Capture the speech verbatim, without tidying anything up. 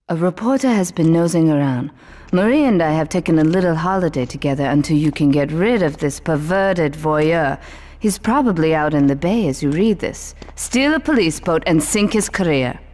A reporter has been nosing around. Marie and I have taken a little holiday together until you can get rid of this perverted voyeur. He's probably out in the bay as you read this. Steal a police boat and sink his career.